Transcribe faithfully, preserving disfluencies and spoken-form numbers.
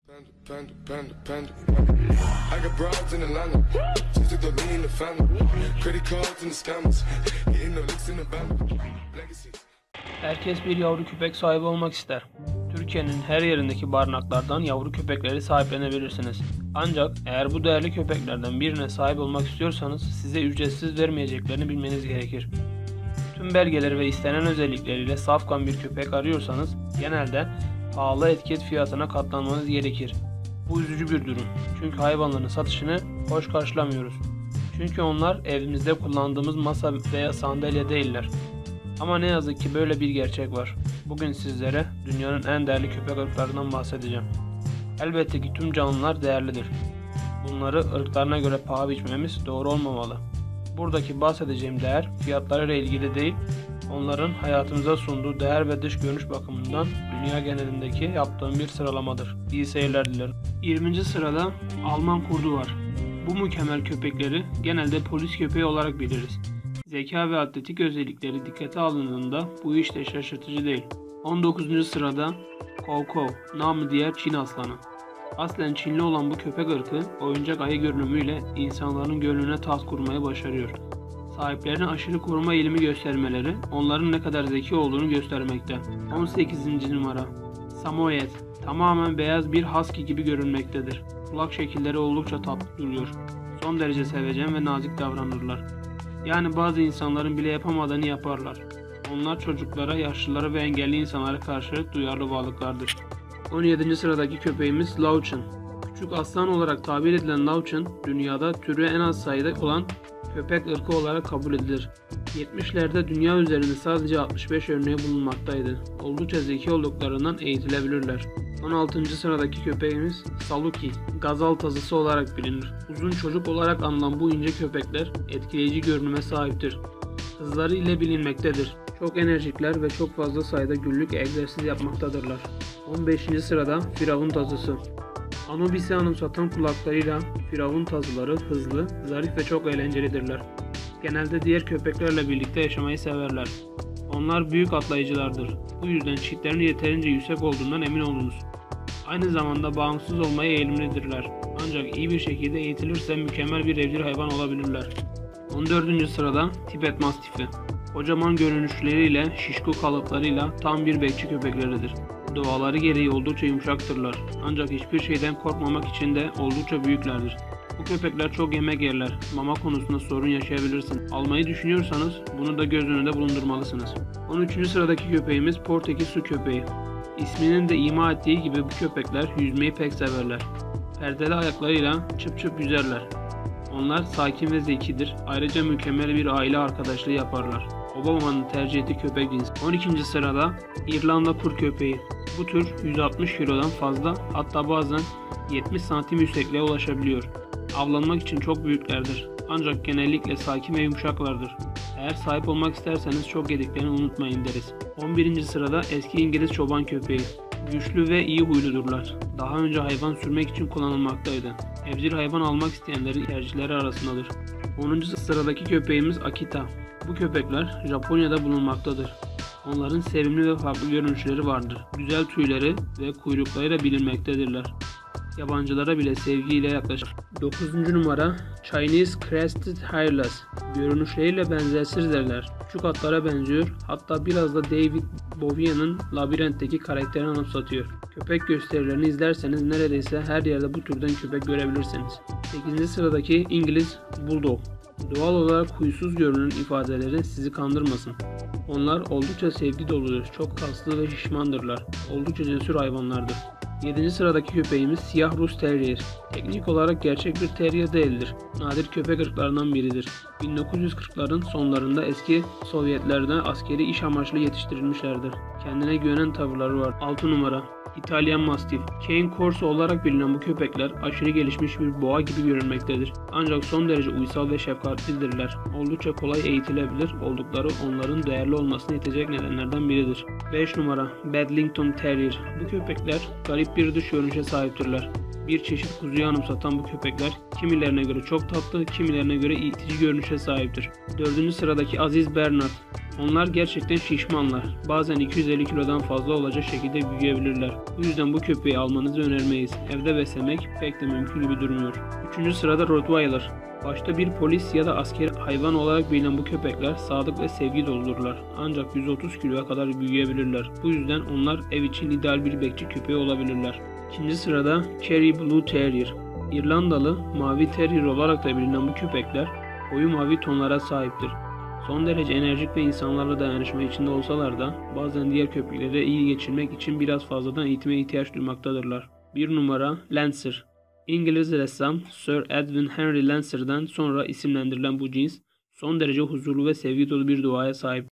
Panda, panda, panda, panda. I got broads in Atlanta. Just took the lean in the family. Credit cards and the scammers. Hitting the licks in the band. Legacies. Herkes bir yavru köpek sahibi olmak ister. Türkiye'nin her yerindeki barınaklardan yavru köpekleri sahiplenebilirsiniz. Ancak eğer bu değerli köpeklerden birine sahip olmak istiyorsanız size ücretsiz vermeyeceklerini bilmeniz gerekir. Tüm belgeleri ve istenen özellikleriyle safkan bir köpek arıyorsanız genelde pahalı etiket fiyatına katlanmanız gerekir. Bu üzücü bir durum. Çünkü hayvanların satışını hoş karşılamıyoruz. Çünkü onlar evimizde kullandığımız masa veya sandalye değiller. Ama ne yazık ki böyle bir gerçek var. Bugün sizlere dünyanın en değerli köpek ırklarından bahsedeceğim. Elbette ki tüm canlılar değerlidir. Bunları ırklarına göre paha biçmemiz doğru olmamalı. Buradaki bahsedeceğim değer fiyatlarıyla ilgili değil, onların hayatımıza sunduğu değer ve dış görünüş bakımından dünya genelindeki yaptığım bir sıralamadır. İyi seyirler dilerim. yirminci sırada Alman kurdu var. Bu mükemmel köpekleri genelde polis köpeği olarak biliriz. Zeka ve atletik özellikleri dikkate alındığında bu iş de şaşırtıcı değil. on dokuzuncu sırada Chow Chow, namı diğer Çin aslanı. Aslen Çinli olan bu köpek ırkı oyuncak ayı görünümüyle insanların gönlüne taht kurmayı başarıyor. Sahiplerine aşırı koruma eğilimi göstermeleri onların ne kadar zeki olduğunu göstermekte. on sekizinci numara Samoyed, tamamen beyaz bir husky gibi görünmektedir. Kulak şekilleri oldukça tatlı duruyor. Son derece sevecen ve nazik davranırlar. Yani bazı insanların bile yapamadığını yaparlar. Onlar çocuklara, yaşlılara ve engelli insanlara karşı duyarlı varlıklardır. on yedinci sıradaki köpeğimiz Lauchen. Küçük aslan olarak tabir edilen Lauchen, dünyada türü en az sayıda olan köpek ırkı olarak kabul edilir. yetmişlerde dünya üzerinde sadece altmış beş örneği bulunmaktaydı. Oldukça zeki olduklarından eğitilebilirler. on altıncı sıradaki köpeğimiz Saluki, Gazal tazısı olarak bilinir. Uzun çocuk olarak anılan bu ince köpekler etkileyici görünüme sahiptir. Hızları ile bilinmektedir. Çok enerjikler ve çok fazla sayıda günlük egzersiz yapmaktadırlar. on beşinci sırada Firavun tazısı. Anubis'i anımsatan kulaklarıyla Firavun tazıları hızlı, zarif ve çok eğlencelidirler. Genelde diğer köpeklerle birlikte yaşamayı severler. Onlar büyük atlayıcılardır. Bu yüzden çitlerin yeterince yüksek olduğundan emin olunuz. Aynı zamanda bağımsız olmaya eğilimlidirler. Ancak iyi bir şekilde eğitilirse mükemmel bir evcil hayvan olabilirler. on dördüncü sırada Tibet Mastifi. Kocaman görünüşleriyle, şişko kalıplarıyla tam bir bekçi köpekleridir. Doğaları gereği oldukça yumuşaktırlar. Ancak hiçbir şeyden korkmamak için de oldukça büyüklerdir. Bu köpekler çok yemek yerler. Mama konusunda sorun yaşayabilirsiniz. Almayı düşünüyorsanız bunu da göz önünde bulundurmalısınız. on üçüncü sıradaki köpeğimiz Portekiz su köpeği. İsminin de ima ettiği gibi bu köpekler yüzmeyi pek severler. Perdeli ayaklarıyla çıp çıp yüzerler. Onlar sakin ve zekidir. Ayrıca mükemmel bir aile arkadaşlığı yaparlar. Obama'nın tercih ettiği köpek cinsi. on ikinci sırada İrlanda kur köpeği. Bu tür yüz altmış kilodan fazla, hatta bazen yetmiş santim yüksekliğe ulaşabiliyor. Avlanmak için çok büyüklerdir. Ancak genellikle sakin ve yumuşaklardır. Eğer sahip olmak isterseniz çok yediklerini unutmayın deriz. on birinci sırada eski İngiliz çoban köpeği. Güçlü ve iyi huyludurlar. Daha önce hayvan sürmek için kullanılmaktaydı. Evcil hayvan almak isteyenlerin tercihleri arasındadır. onuncu sıradaki köpeğimiz Akita. Bu köpekler Japonya'da bulunmaktadır. Onların sevimli ve farklı görünüşleri vardır. Güzel tüyleri ve kuyruklarıyla bilinmektedirler. Yabancılara bile sevgiyle yaklaşır. dokuzuncu numara Chinese Crested Hairless. Görünüşleriyle benzersizlerler. Küçük atlara benziyor. Hatta biraz da David Bowie'nin Labirent'teki karakterini anımsatıyor. Köpek gösterilerini izlerseniz neredeyse her yerde bu türden köpek görebilirsiniz. sekizinci sıradaki İngiliz Bulldog. Doğal olarak huysuz görünen ifadeleri sizi kandırmasın. Onlar oldukça sevgi doludur, çok kaslı ve şişmandırlar. Oldukça cesur hayvanlardır. yedinci sıradaki köpeğimiz Siyah Rus Terrier. Teknik olarak gerçek bir terrier değildir. Nadir köpek ırklarından biridir. bin dokuz yüz kırkların sonlarında eski Sovyetler'de askeri iş amaçlı yetiştirilmişlerdir. Kendine güvenen tavırları var. altı numara İtalyan Mastiff. Cane Corso olarak bilinen bu köpekler aşırı gelişmiş bir boğa gibi görünmektedir. Ancak son derece uysal ve şefkatlidirler. Oldukça kolay eğitilebilir oldukları onların değerli olmasına yetecek nedenlerden biridir. beş numara Bedlington Terrier. Bu köpekler garip bir dış görünüşe sahiptirler. Bir çeşit kuzuyu anımsatan bu köpekler kimilerine göre çok tatlı, kimilerine göre itici görünüşe sahiptir. dördüncü sıradaki Aziz Bernard. Onlar gerçekten şişmanlar. Bazen iki yüz elli kilodan fazla olacak şekilde büyüyebilirler. Bu yüzden bu köpeği almanızı önermeyiz. Evde beslemek pek de mümkün gibi durmuyor. Üçüncü sırada Rottweiler. Başta bir polis ya da askeri hayvan olarak bilinen bu köpekler sadık ve sevgi doludurlar. Ancak yüz otuz kiloya kadar büyüyebilirler. Bu yüzden onlar ev için ideal bir bekçi köpeği olabilirler. İkinci sırada Kerry Blue Terrier. İrlandalı mavi terrier olarak da bilinen bu köpekler koyu mavi tonlara sahiptir. Son derece enerjik ve insanlarla dayanışma içinde olsalar da bazen diğer köpeklere iyi geçirmek için biraz fazladan eğitime ihtiyaç duymaktadırlar. Bir numara Lancer. İngiliz ressam Sir Edwin Henry Lancer'dan sonra isimlendirilen bu cins son derece huzurlu ve sevgi dolu bir doğaya sahip.